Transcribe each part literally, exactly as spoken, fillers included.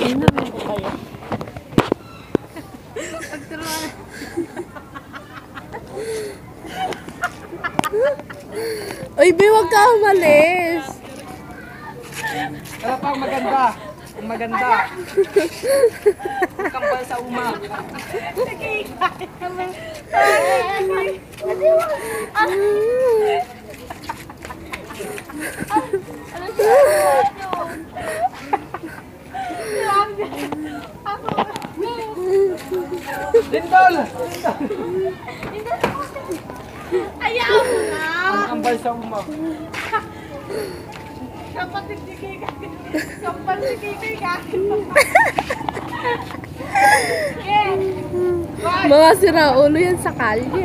Inom po kayo. Pagturuan. Uy, Bi, huwag ka umalis. Wala pang maganda. Ang maganda. Kambal sa uma. Lindol! Ayaw mo na! Ang kambal sa uma. Kapatid ni Kika. Kapal ni Kika. Mga siraulo yan sa kalye.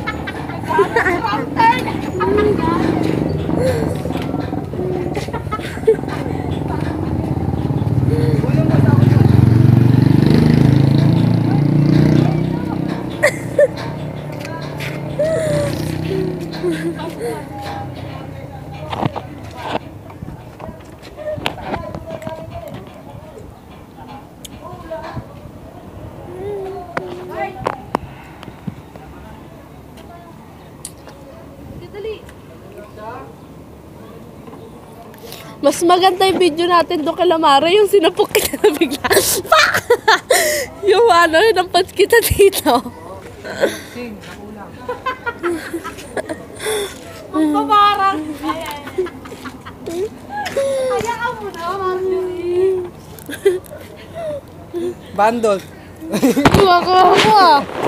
Mas maganda yung video natin doon kay Lamara, yung sinapok kita na bigla. Yung ano, yung nampas kita dito. Sing, nakulang. Magpaparang. Ayaw mo na, Marjorie. Bandol. Kuha ko ako ah.